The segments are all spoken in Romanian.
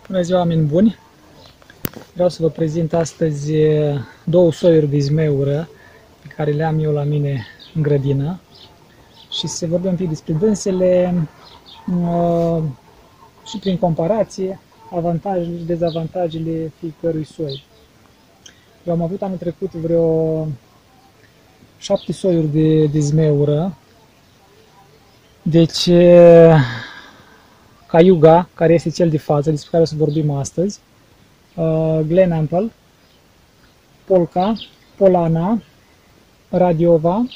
Bună ziua, oameni buni! Vreau să vă prezint astăzi două soiuri de izmeură pe care le am eu la mine în grădină și să vorbim un pic despre dânsele și prin comparație avantajele și dezavantajele fiecărui soi. Eu am avut anul trecut vreo 7 soiuri de izmeură. Deci Cayuga, care este cel de față, despre care o să vorbim astăzi, Glen Ample, Polca, Polana, Radiova,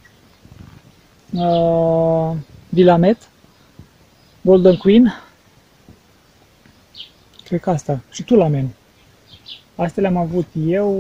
Willamette, Golden Queen, cred că asta, și Tullaman. Astea le-am avut eu,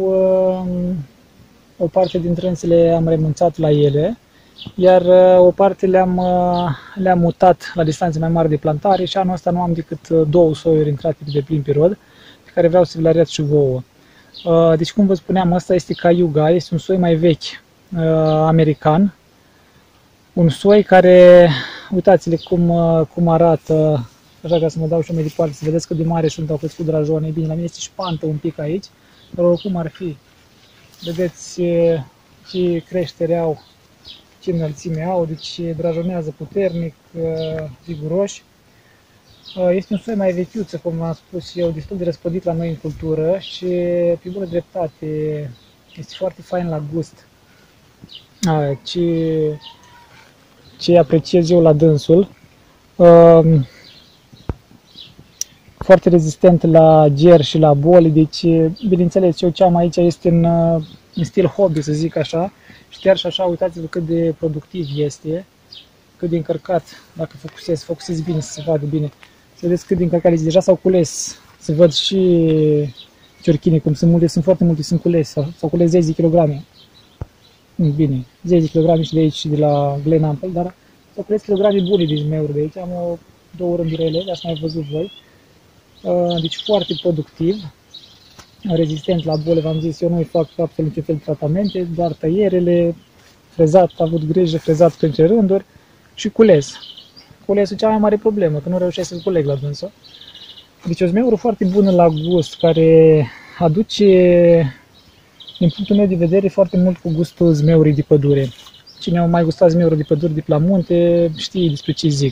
o parte dintre ele am renunțat la ele, iar o parte le-am mutat la distanțe mai mari de plantare și anul ăsta nu am decât două soiuri intrate de plin pe rod, pe care vreau să vi le arăt și vouă. Deci, cum vă spuneam, ăsta este Cayuga, este un soi mai vechi, american. Un soi care, uitați-le cum arată, așa ca să mă dau și eu mai departe, să vedeți cât de mare sunt, au crescut drajoane. Bine, la mine este și pantă un pic aici, dar oricum ar fi. Vedeți ce creștere au, ce înălțime au, deci drajonează puternic, viguroși. Este un soi mai vechiuță, cum am spus eu, destul de răspândit la noi în cultură și, pe bună dreptate, este foarte fain la gust. Ce apreciez eu la dânsul. Foarte rezistent la ger și la boli, deci, bineînțeles, eu ce am aici este în stil hobby, să zic așa. Și chiar și așa, uitați-vă cât de productiv este, cât de încărcat, dacă focusez bine, să se vadă bine. Să vedeți cât de încărcat este. Deja s-au cules, să văd și ciorchine, cum sunt multe, sunt foarte multe, sunt cules, s-au cules 10 kg. Bine, 10 kg și de aici și de la Glen Ample, dar s-au cules kilograme bune de izmeuri de aici, am două rândurele, de asta mai văzut voi. Deci foarte productiv, rezistent la boli, v-am zis, eu nu îi fac absolut niciun fel de tratamente, doar tăierele, frezat, a avut grijă, frezat printre rânduri și cules. Culesul cea mai mare problemă, că nu reușesc să-l culeg la dânsul. Deci o zmeură foarte bună la gust, care aduce, din punctul meu de vedere, foarte mult cu gustul zmeurii de pădure. Cine a mai gustat zmeură de pădure de la munte știe despre ce zic.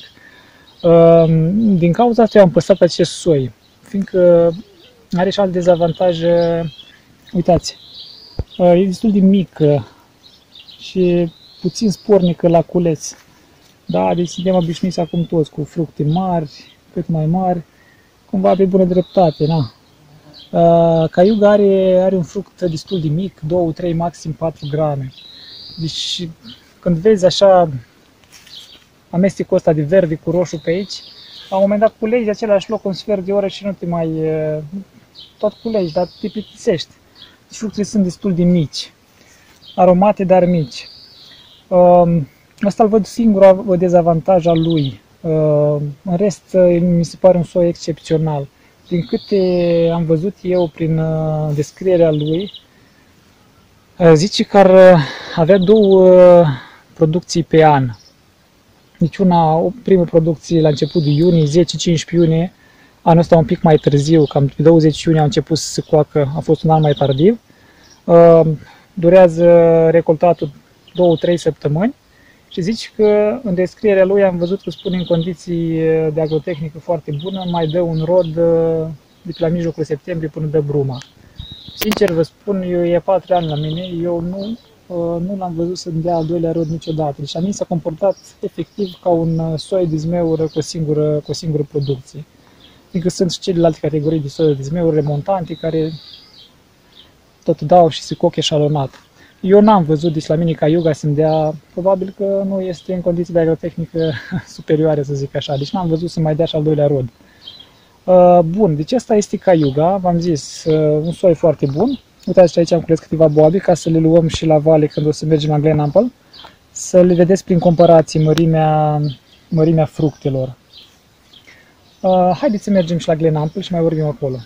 Din cauza asta eu am păstrat acest soi, fiindcă are și alt dezavantaj. Uitați, e destul de mică și puțin spornică la culeț. Da, deci suntem obișnuiți acum toți cu fructe mari, cât mai mari, cumva pe bună dreptate, na. Cayuga are un fruct destul de mic, 2, 3, maxim 4 grame. Deci când vezi așa amestecul ăsta de verde cu roșu pe aici, la un moment dat culegi de același loc un sfert de oră și nu te mai... tot culegi, dar te plictisești. Deci fructele sunt destul de mici, aromate, dar mici. Asta îl văd singur dezavantaj al lui. În rest, mi se pare un soi excepțional. Din câte am văzut eu prin descrierea lui, zice că ar avea două producții pe an. Deci o primă producție la început de iunie, 10-15 iunie, anul ăsta un pic mai târziu, cam pe 20 iunie a început să se coacă, a fost un an mai tardiv. Durează recoltatul 2-3 săptămâni și zici că în descrierea lui am văzut că spune în condiții de agrotehnică foarte bună, mai dă un rod de pe la mijlocul septembrie până dă bruma. Sincer vă spun, eu e 4 ani la mine, eu nu l-am văzut să-mi dea al doilea rod niciodată. Deci la mine s-a comportat efectiv ca un soi de zmeură cu o singură producție. Adică sunt și celelalte categorii de soiuri de zmeură remontante care tot dau și se coc eșalonat. Eu n-am văzut, deci la mine Cayuga să-mi dea, probabil că nu este în condiții de agrotehnică superioare, să zic așa. Deci n-am văzut să mai dea și al doilea rod. Bun, deci asta este Cayuga, v-am zis, un soi foarte bun. Uitați și aici am cules câteva boabe ca să le luăm și la vale când o să mergem la Glen Ample, să le vedeți prin comparație mărimea fructelor. Haideți să mergem și la Glen Ample și mai vorbim acolo.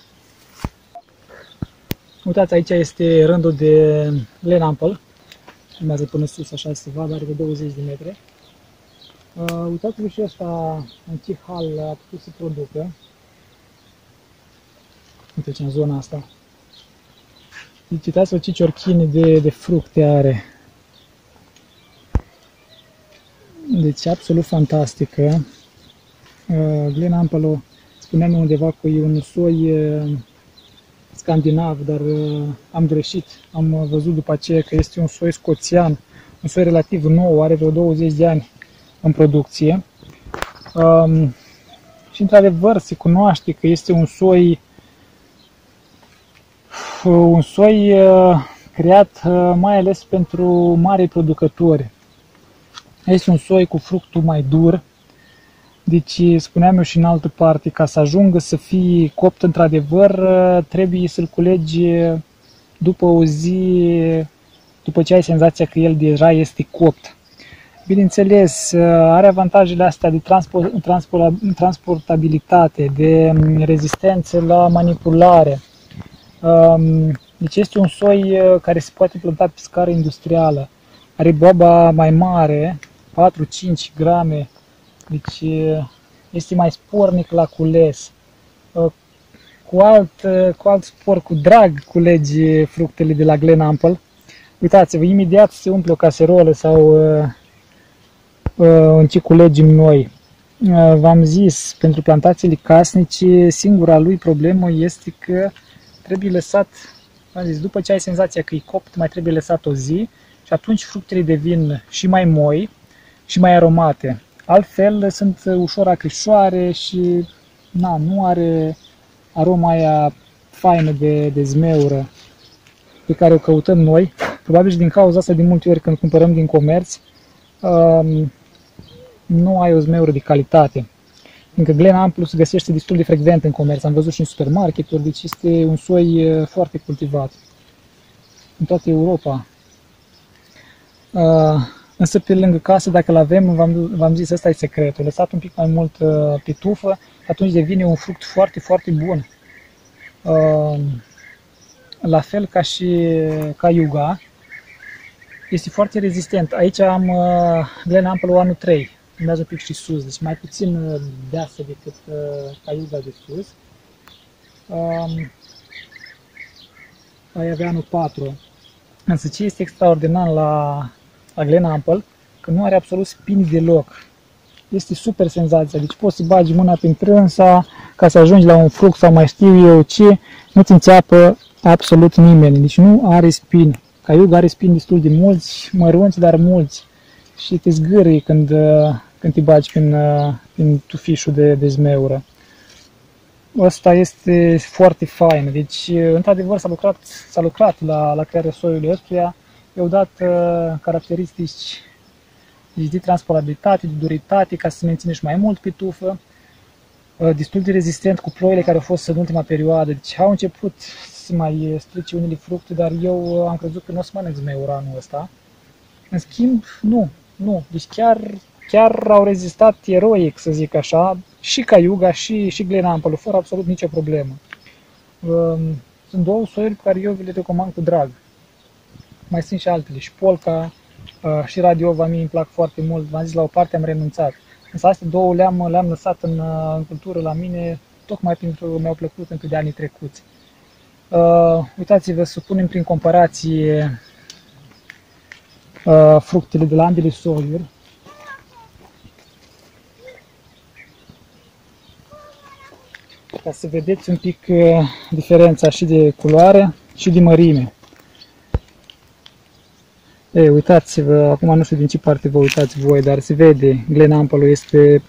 Uitați, aici este rândul de Glen Ample. Urmează până sus, așa se vadă, are de 20 de metri. Uitați-vă și ăsta în ce hal a putut să producă. Uite ce în zona asta. Deci uitați-vă ce ciorchini de fructe are. Deci absolut fantastică. Glen Ampalo, spuneam undeva că e un soi scandinav, dar am greșit. Am văzut după aceea că este un soi scoțian, un soi relativ nou, are vreo 20 de ani în producție. Și într-adevăr se cunoaște că este un soi creat mai ales pentru mari producători. Este un soi cu fructul mai dur. Deci, spuneam eu și în altă parte, ca să ajungă să fie copt într-adevăr, trebuie să-l culegi după o zi, după ce ai senzația că el deja este copt. Bineînțeles, are avantajele astea de transportabilitate, de rezistență la manipulare. Deci este un soi care se poate planta pe scară industrială. Are boaba mai mare, 4-5 grame, deci este mai spornic la cules. Cu alt spor, cu drag culegi fructele de la Glen Ampel. Uitați-vă, imediat se umple o caserolă sau în ce culegem noi. V-am zis, pentru plantațiile casnice, singura lui problemă este că trebuie lăsat, v-am zis, după ce ai senzația că e copt, mai trebuie lăsat o zi și atunci fructele devin și mai moi și mai aromate. Altfel sunt ușor acrișoare și nu are aroma aia faină de zmeură pe care o căutăm noi. Probabil și din cauza asta, de multe ori când cumpărăm din comerț, nu ai o zmeură de calitate. Fiindcă Glen Ampel se găsește destul de frecvent în comerț, am văzut și în supermarketuri, deci este un soi foarte cultivat în toată Europa. Însă pe lângă casă, dacă l-avem, v-am zis, ăsta e secretul. Lăsat un pic mai mult pe tufă, atunci devine un fruct foarte, foarte bun. La fel ca și caiuga, este foarte rezistent. Aici am Glen Ampel anul 3, urmează un pic și sus, deci mai puțin deasă decât caiuga de sus. Aia avea anul 4. Însă ce este extraordinar la Glen Ampel, că nu are absolut spini deloc. Este super senzația, deci poți să bagi mâna prin trânsa ca să ajungi la un fruct sau mai știu eu ce, nu-ți înțeapă absolut nimeni, deci nu are spini. Caiuga are spini destul de mulți, mărunți, dar mulți și te zgârii când te bagi prin tufișul de zmeură. Ăsta este foarte fain, deci într-adevăr s-a lucrat la crearea soiului ăstuia. I-au dat caracteristici de transportabilitate, de duritate, ca să se menține și mai mult pe tufă, destul de rezistent cu ploile care au fost în ultima perioadă. Deci au început să mai strice unele fructe, dar eu am crezut că nu o să mănânc zmeura anul ăsta. În schimb, nu. Deci chiar au rezistat eroic, să zic așa, și caiuga și Glen Ampel, fără absolut nicio problemă. Sunt două soiuri pe care eu vi le recomand cu drag. Mai sunt și altele, și polca, și radiova, mie îmi plac foarte mult, v-am zis, la o parte am renunțat. Însă astea două le-am lăsat în cultură la mine, tocmai pentru că mi-au plăcut încă de anii trecuți. Uitați-vă, să punem prin comparație fructele de la ambele soiuri. Ca să vedeți un pic diferența și de culoare și de mărime. Ei, uitați-vă, acum nu știu din ce parte vă uitați voi, dar se vede, Glen Ampel este,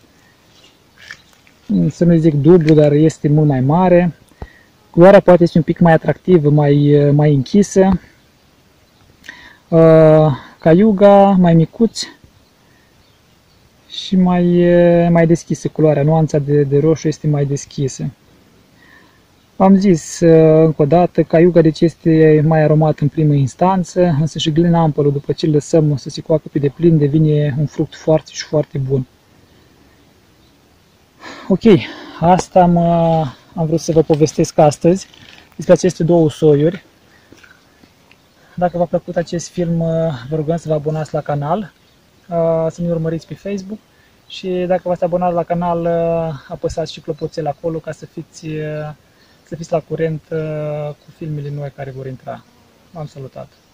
să nu zic dublu, dar este mult mai mare. Culoarea poate este un pic mai atractivă, mai închisă. Caiuga mai micuț și mai deschisă culoarea, nuanța de roșu este mai deschisă. Am zis încă o dată, caiuga deci este mai aromat în primă instanță, însă și Glen Ampel, după ce îl lăsăm să se coacă pe deplin, devine un fruct foarte și foarte bun. Ok, asta am vrut să vă povestesc astăzi despre aceste două soiuri. Dacă v-a plăcut acest film, vă rugăm să vă abonați la canal, să ne urmăriți pe Facebook și dacă v-ați abonat la canal, apăsați și clopoțel acolo ca să să fiți la curent cu filmele noi care vor intra. V-am salutat!